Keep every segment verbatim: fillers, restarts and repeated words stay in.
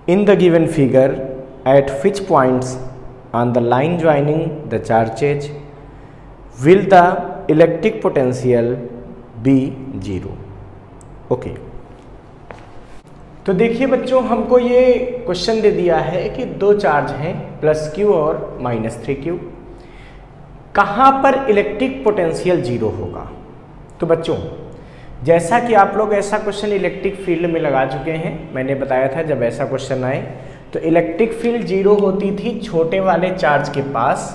In the given figure, at which points on the line joining the charges will the electric potential be zero? Okay okay. तो देखिए बच्चों, हमको ये question दे दिया है कि दो चार्ज हैं प्लस क्यू और माइनस थ्री क्यू, कहाँ पर इलेक्ट्रिक पोटेंशियल जीरो होगा। तो बच्चों, जैसा कि आप लोग ऐसा क्वेश्चन इलेक्ट्रिक फील्ड में लगा चुके हैं, मैंने बताया था जब ऐसा क्वेश्चन आए तो इलेक्ट्रिक फील्ड जीरो होती थी छोटे वाले चार्ज के पास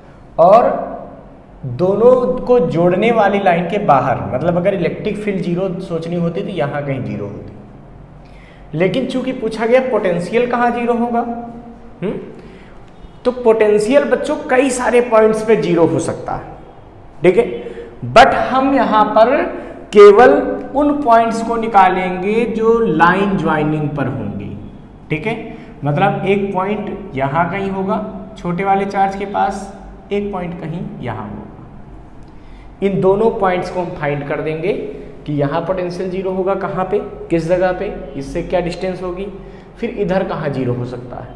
और दोनों को जोड़ने वाली लाइन के बाहर। मतलब अगर इलेक्ट्रिक फील्ड जीरो सोचनी होती तो यहाँ कहीं जीरो होती, लेकिन चूंकि पूछा गया पोटेंशियल कहाँ जीरो होगा, हुँ? तो पोटेंशियल बच्चों कई सारे पॉइंट्स पे जीरो हो सकता है, ठीक है। बट हम यहाँ पर केवल उन पॉइंट्स को निकालेंगे जो लाइन ज्वाइनिंग पर होंगे, ठीक है। मतलब एक पॉइंट यहाँ कहीं होगा छोटे वाले चार्ज के पास, एक पॉइंट कहीं यहाँ होगा। इन दोनों पॉइंट्स को हम फाइंड कर देंगे कि यहाँ पोटेंशियल जीरो होगा कहाँ पे, किस जगह पे, इससे क्या डिस्टेंस होगी, फिर इधर कहाँ जीरो हो सकता है।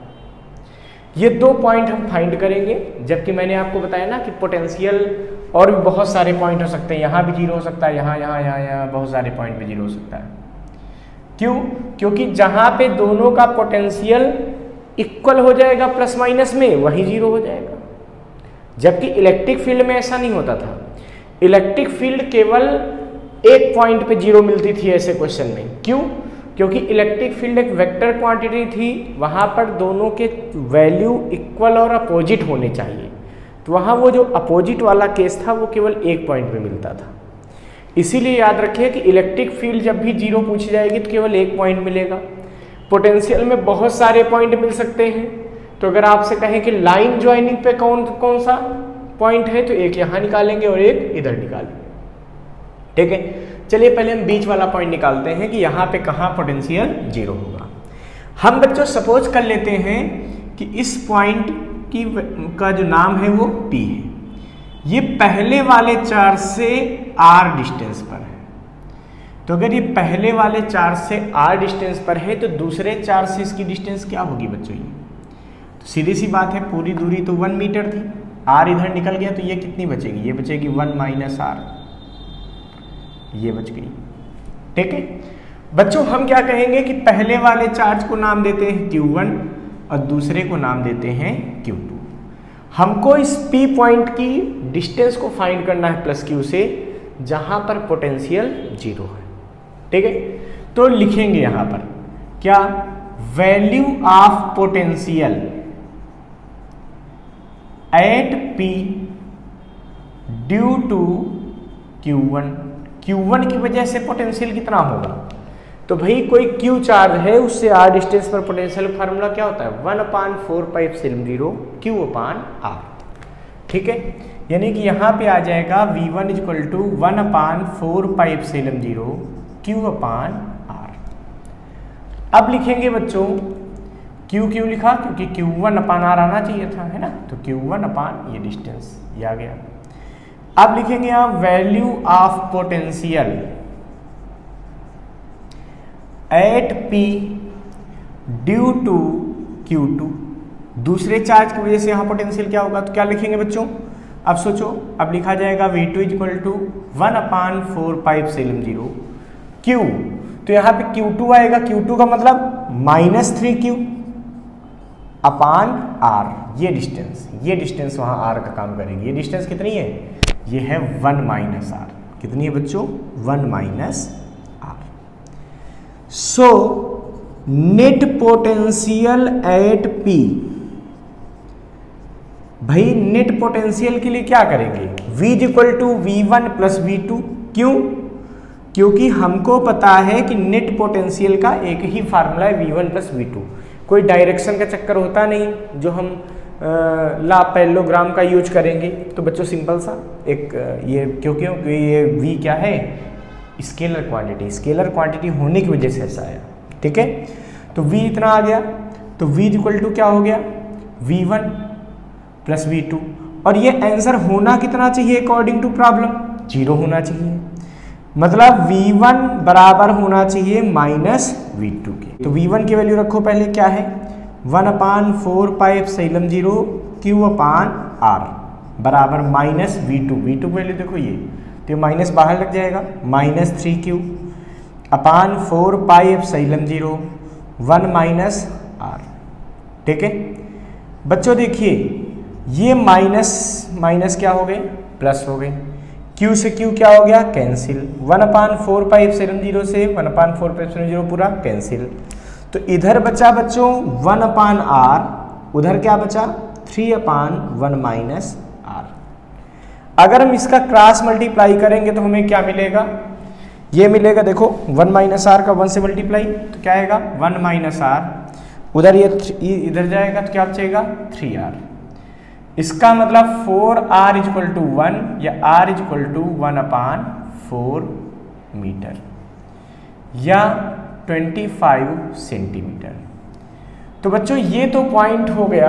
ये दो पॉइंट हम फाइंड करेंगे, जबकि मैंने आपको बताया ना कि पोटेंशियल और भी बहुत सारे पॉइंट हो सकते हैं, यहाँ भी जीरो हो सकता है, यहाँ यहाँ यहाँ यहाँ बहुत सारे पॉइंट पे जीरो हो सकता है। क्यों? क्योंकि जहाँ पे दोनों का पोटेंशियल इक्वल हो जाएगा प्लस माइनस में, वहीं जीरो हो जाएगा। जबकि इलेक्ट्रिक फील्ड में ऐसा नहीं होता था। इलेक्ट्रिक फील्ड केवल एक पॉइंट पे जीरो मिलती थी ऐसे क्वेश्चन में। क्यों? क्योंकि इलेक्ट्रिक फील्ड एक वेक्टर क्वांटिटी थी, वहाँ पर दोनों के वैल्यू इक्वल और अपोजिट होने चाहिए। तो वहाँ वो जो अपोजिट वाला केस था वो केवल एक पॉइंट पे मिलता था। इसीलिए याद रखिए कि इलेक्ट्रिक फील्ड जब भी जीरो पूछी जाएगी तो केवल एक पॉइंट मिलेगा। पोटेंशियल में बहुत सारे पॉइंट मिल सकते हैं। तो अगर आपसे कहें कि लाइन ज्वाइनिंग पे कौन कौन सा पॉइंट है, तो एक यहाँ निकालेंगे और एक इधर निकालेंगे, ठीक है। चलिए पहले हम बीच वाला पॉइंट निकालते हैं कि यहाँ पे कहाँ पोटेंशियल जीरो होगा। हम बच्चों सपोज कर लेते हैं कि इस पॉइंट की का जो नाम है वो P है। ये पहले वाले चार्ज से R डिस्टेंस पर है। तो अगर ये पहले वाले चार्ज से R डिस्टेंस पर है तो दूसरे चार्ज से इसकी डिस्टेंस क्या होगी बच्चों? ये तो सीधी सी बात है, पूरी दूरी तो वन मीटर थी, R इधर निकल गया तो ये कितनी बचेगी? ये बचेगी वन माइनस आर, ये बच गई, ठीक है। बच्चों हम क्या कहेंगे कि पहले वाले चार्ज को नाम देते हैं क्यू वन और दूसरे को नाम देते हैं क्यू टू। हमको इस P पॉइंट की डिस्टेंस को फाइंड करना है प्लस क्यू से, जहां पर पोटेंशियल जीरो है, ठीक है। तो लिखेंगे यहां पर क्या? Value of potential at P due to Q one. Q one की वजह से पोटेंशियल कितना होगा? तो भाई कोई Q चार्ज है, उससे R डिस्टेंस पर पोटेंशियल फार्मूला क्या होता है? One upon four pi epsilon zero Q upon R, ठीक है। यानी कि यहाँ पे आ जाएगा V one is equal to one upon four pi epsilon zero Q upon R. अब लिखेंगे बच्चों Q क्यों लिखा? क्योंकि क्यू वन अपान आर आना चाहिए था, है ना। तो क्यू वन अपान ये डिस्टेंस ये आ गया। अब लिखेंगे आप value of potential at P due to Q two. दूसरे चार्ज की वजह से यहाँ पोटेंशियल क्या होगा? तो क्या लिखेंगे बच्चों? अब सोचो, अब लिखा जाएगा V two is equal to one upon four pi epsilon zero Q. तो यहाँ पे क्यू टू आएगा, क्यू टू का मतलब minus three Q upon R. ये डिस्टेंस ये डिस्टेंस वहाँ आर का काम करेगी। ये डिस्टेंस कितनी है? ये है वन माइनस आर। कितनी है बच्चों? One minus R. So net potential at P, भाई नेट पोटेंशियल के लिए क्या करेंगे? V is equal to V one plus V two. क्यों? क्योंकि हमको पता है कि नेट पोटेंशियल का एक ही फार्मूला है V one plus V two. कोई डायरेक्शन का चक्कर होता नहीं जो हम ला पैरेललोग्राम का यूज करेंगे। तो बच्चों सिंपल सा एक ये क्यों क्यों ये V क्या है? Scalar quantity. स्केलर क्वांटिटी होने की वजह से ऐसा आया, ठीक है। तो V इतना आ गया, तो V इज इक्वल टू क्या हो गया? V one plus V two. और ये आंसर होना कितना चाहिए अकॉर्डिंग टू प्रॉब्लम? जीरो होना चाहिए। मतलब वी वन बराबर होना चाहिए माइनस वी टू के। तो वी वन की वैल्यू रखो पहले, क्या है one upon four pi epsilon zero Q upon R बराबर minus V two. V two की वैल्यू देखो ये, तो माइनस बाहर लग जाएगा, minus three Q upon four pi epsilon zero one minus R. ठीक है बच्चों, देखिए ये माइनस माइनस क्या हो गए, प्लस हो गए, Q से Q क्या हो गया, cancel, one upon four pi epsilon zero से one upon four pi epsilon zero पूरा कैंसिल। तो इधर बचा बच्चों वन अपान आर, उधर क्या बचा three upon one minus R. अगर हम इसका क्रॉस मल्टीप्लाई करेंगे तो हमें क्या मिलेगा, ये मिलेगा, देखो वन माइनस आर का वन से मल्टीप्लाई तो क्या आएगा वन माइनस आर, उधर ये इधर जाएगा तो क्या बचेगा थ्री आर। इसका मतलब four R is equal to one या R is equal to one upon four metre या ट्वेंटी फाइव सेंटीमीटर। तो बच्चों ये तो पॉइंट हो गया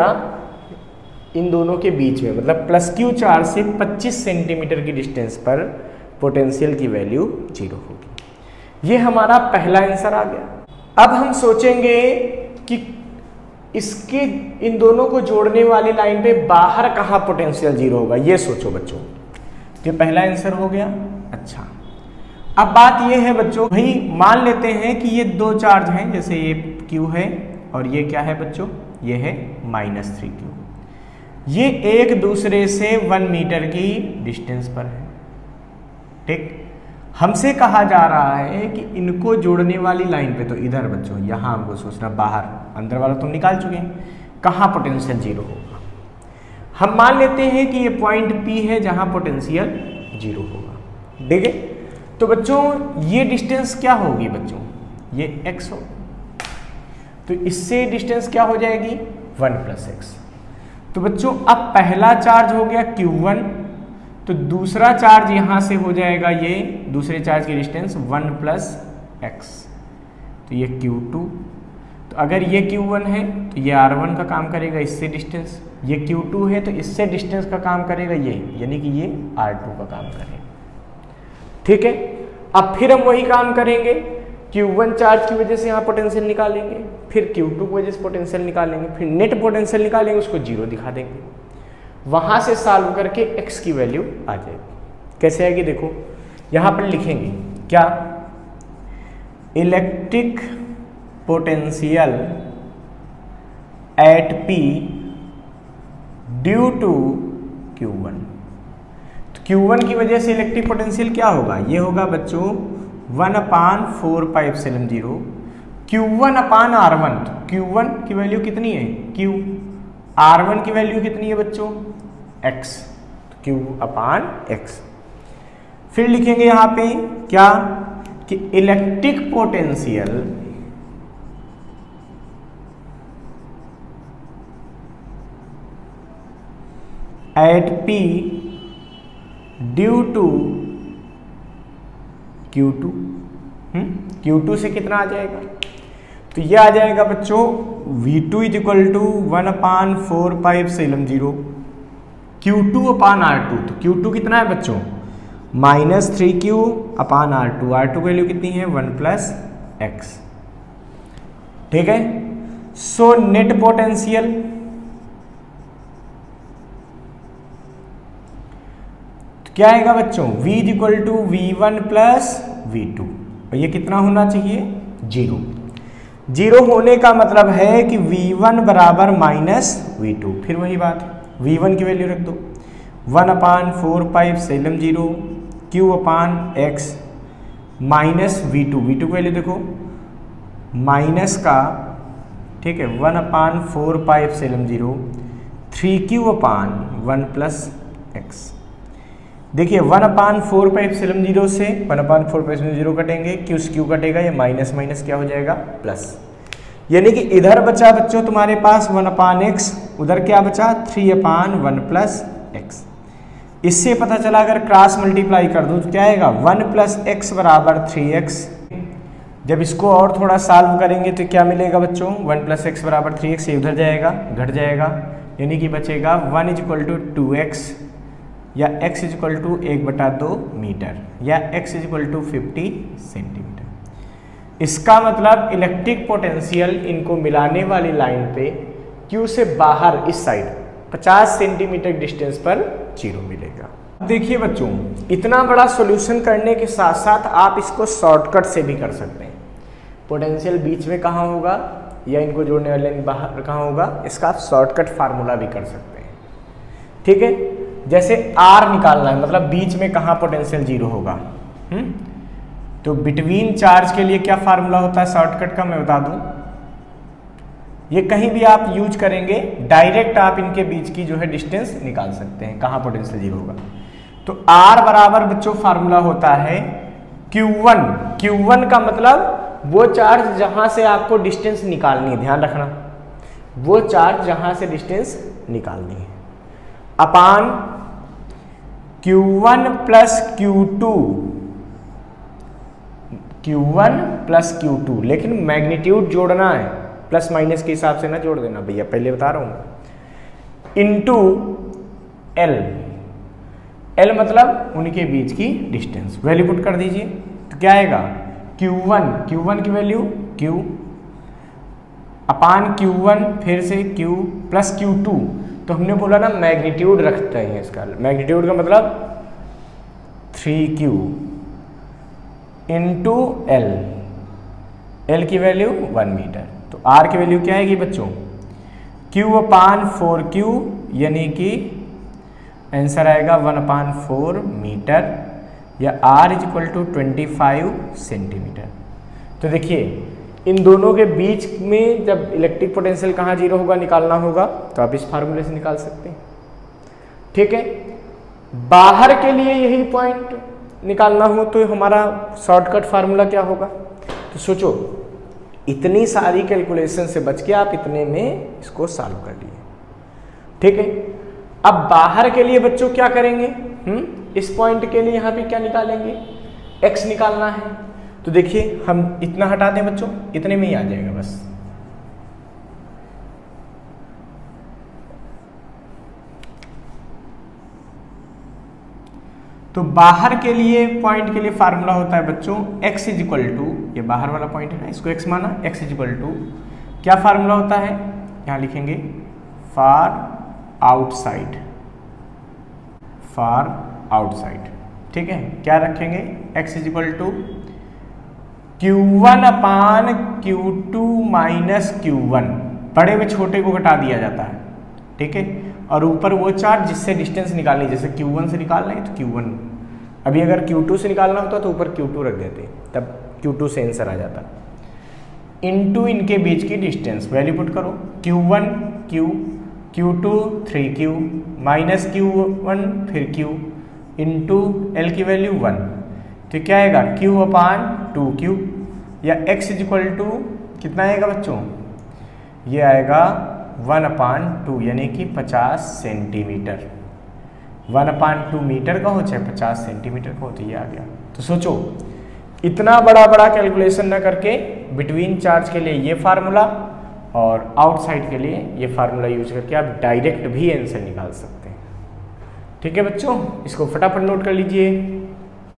इन दोनों के बीच में, मतलब प्लस क्यू चार्ज से पच्चीस सेंटीमीटर की डिस्टेंस पर पोटेंशियल की वैल्यू जीरो होगी। ये हमारा पहला आंसर आ गया। अब हम सोचेंगे कि इसके इन दोनों को जोड़ने वाली लाइन पे बाहर कहाँ पोटेंशियल जीरो होगा, ये सोचो बच्चों। ये पहला आंसर हो गया। अच्छा अब बात ये है बच्चों, भाई मान लेते हैं कि ये दो चार्ज हैं, जैसे ये Q है और ये क्या है बच्चों, ये है माइनस थ्री क्यू। ये एक दूसरे से वन मीटर की डिस्टेंस पर है। ठीक, हमसे कहा जा रहा है कि इनको जोड़ने वाली लाइन पे, तो इधर बच्चों यहाँ हमको सोचना, बाहर अंदर वाला तुम निकाल चुके हैं, कहाँ पोटेंशियल जीरो होगा। हम मान लेते हैं कि ये पॉइंट P है जहाँ पोटेंशियल जीरो होगा। ठीक है, तो बच्चों ये डिस्टेंस क्या होगी बच्चों, ये x हो, तो इससे डिस्टेंस क्या हो जाएगी वन प्लस एक्स। तो बच्चों अब पहला चार्ज हो गया क्यू वन, तो दूसरा चार्ज यहां से हो जाएगा ये दूसरे चार्ज की डिस्टेंस वन प्लस एक्स, तो ये क्यू टू। तो अगर ये क्यू वन है तो ये आर वन का काम करेगा इससे डिस्टेंस, ये क्यू टू है तो इससे डिस्टेंस का काम करेगा ये, यानी कि ये आर टू का काम करेगा। ठीक है, अब फिर हम वही काम करेंगे, क्यू वन चार्ज की वजह से यहाँ पोटेंशियल निकालेंगे, फिर क्यू टू की वजह से पोटेंशियल निकालेंगे, फिर नेट पोटेंशियल निकालेंगे, उसको जीरो दिखा देंगे। वहां से सॉल्व करके x की वैल्यू आ जाएगी। कैसे आएगी देखो, यहां पर लिखेंगे क्या, electric potential at P due to Q one. तो क्यू वन की वजह से इलेक्ट्रिक पोटेंशियल क्या होगा, ये होगा बच्चों one upon four pi epsilon zero Q one upon R one. तो क्यू वन की वैल्यू कितनी है Q, आर वन की वैल्यू कितनी है बच्चों x, तो Q अपान x। फिर लिखेंगे यहां पे क्या कि electric potential at P due to Q two. Q two से कितना आ जाएगा, तो ये आ जाएगा बच्चों V two is equal to one upon four pi epsilon zero Q two upon R two. तो क्यू टू कितना है बच्चों minus three Q upon R two, R two value कितनी है वन प्लस एक्स। ठीक है, सो नेट पोटेंशियल तो क्या आएगा बच्चों v is equal to V one plus V two, और ये कितना होना चाहिए जीरो। जीरो होने का मतलब है कि वी वन बराबर माइनस वी टू। फिर वही बात, वी वन की वैल्यू रख दो one upon four pi epsilon zero Q upon X minus V two. V two की वैल्यू देखो माइनस का, ठीक है, one upon four pi epsilon zero three Q upon one plus X. देखिए one upon four pi epsilon zero से one upon four pi epsilon zero कटेंगे, Q से Q कटेगा, ये माइनस माइनस क्या हो जाएगा प्लस, यानी कि इधर बचा बच्चों तुम्हारे पास वन अपान एक्स, उधर क्या बचा three upon one plus X. इससे पता चला अगर क्रॉस मल्टीप्लाई कर दूं तो क्या आएगा वन प्लस एक्स बराबर थ्री एक्स। जब इसको और थोड़ा सॉल्व करेंगे तो क्या मिलेगा बच्चों वन प्लस एक्स बराबर थ्री एक्स, ये उधर जाएगा घट जाएगा, यानी कि बचेगा one is equal to two X या x इज इक्वल टू एक बटा दो मीटर या x is equal to fifty centimetre. इसका मतलब इलेक्ट्रिक पोटेंशियल इनको मिलाने वाली लाइन पे Q से बाहर इस साइड पचास सेंटीमीटर डिस्टेंस पर जीरो मिलेगा। देखिए बच्चों, इतना बड़ा सॉल्यूशन करने के साथ साथ आप इसको शॉर्टकट से भी कर सकते हैं। पोटेंशियल बीच में कहाँ होगा या इनको जोड़ने वाले लाइन बाहर कहाँ होगा, इसका आप शॉर्टकट फार्मूला भी कर सकते हैं। ठीक है, जैसे R निकालना है, मतलब बीच में कहाँ पोटेंशियल जीरो होगा। हम्म तो बिटवीन चार्ज के लिए क्या फार्मूला होता है शॉर्टकट का, मैं बता दूं। ये कहीं भी आप यूज करेंगे, डायरेक्ट आप इनके बीच की जो है डिस्टेंस निकाल सकते हैं, कहाँ पोटेंशियल जीरो होगा। तो R बराबर बच्चों फार्मूला होता है क्यू वन। क्यू वन का मतलब वो चार्ज जहां से आपको डिस्टेंस निकालनी है, ध्यान रखना, वो चार्ज जहां से डिस्टेंस निकालनी है, upon Q one plus Q two, Q one plus Q two, लेकिन मैग्नीट्यूड जोड़ना है, प्लस माइनस के हिसाब से ना जोड़ देना भैया, पहले बता रहा हूं। इनटू एल, एल मतलब उनके बीच की डिस्टेंस, वैल्यू पुट कर दीजिए तो क्या आएगा क्यू वन, क्यू वन की value Q upon Q one, फिर से Q प्लस क्यू टू। तो हमने बोला ना मैग्नीट्यूड रखते हैं इसका, मैग्नीट्यूड का मतलब three Q into L, L की वैल्यू वन मीटर। तो R की वैल्यू क्या आएगी बच्चों, Q अपान फोर क्यू, यानी कि आंसर आएगा वन अपान फोर मीटर, या R is equal to twenty five centimetre. तो देखिए इन दोनों के बीच में जब इलेक्ट्रिक पोटेंशियल कहाँ जीरो होगा निकालना होगा, तो आप इस फार्मूले से निकाल सकते हैं। ठीक है, बाहर के लिए यही पॉइंट निकालना हो तो हमारा शॉर्टकट फार्मूला क्या होगा। तो सोचो, इतनी सारी कैलकुलेशन से बच के आप इतने में इसको सॉल्व कर लिए। ठीक है, अब बाहर के लिए बच्चों क्या करेंगे, हम्म इस पॉइंट के लिए यहाँ पे क्या निकालेंगे, x निकालना है। तो देखिए हम इतना हटा दें बच्चों, इतने में ही आ जाएगा बस। तो बाहर के लिए पॉइंट के लिए फार्मूला होता है बच्चों x इज इक्वल टू, ये बाहर वाला पॉइंट है ना, इसको x माना, x इज इक्वल टू क्या फार्मूला होता है, यहाँ लिखेंगे फार आउटसाइड, फार आउटसाइड। ठीक है, क्या रखेंगे, x is equal to Q one upon Q two minus Q one, बड़े में छोटे को घटा दिया जाता है। ठीक है, और ऊपर वो चार्ज जिससे डिस्टेंस निकालनी, जैसे क्यू वन से निकालना है तो क्यू वन, अभी अगर क्यू टू से निकालना होता तो ऊपर क्यू टू रख देते, तब क्यू टू से आंसर आ जाता। इनटू इनके बीच की डिस्टेंस, वैल्यू पुट करो, Q one Q, Q two three Q, minus Q one फिर क्यू, इंटू एल की वैल्यू वन। तो क्या आएगा क्यू अपान टू क्यू, या x इज इक्वल टू कितना आएगा बच्चों, ये आएगा वन अपान टू, यानी कि पचास centimetre. One upon two metre का हो चाहे पचास सेंटीमीटर का हो, तो ये आ गया। तो सोचो इतना बड़ा बड़ा कैलकुलेशन ना करके बिटवीन चार्ज के लिए ये फार्मूला और आउटसाइड के लिए ये फार्मूला यूज करके आप डायरेक्ट भी आंसर निकाल सकते हैं। ठीक है बच्चों, इसको फटाफट नोट कर लीजिए।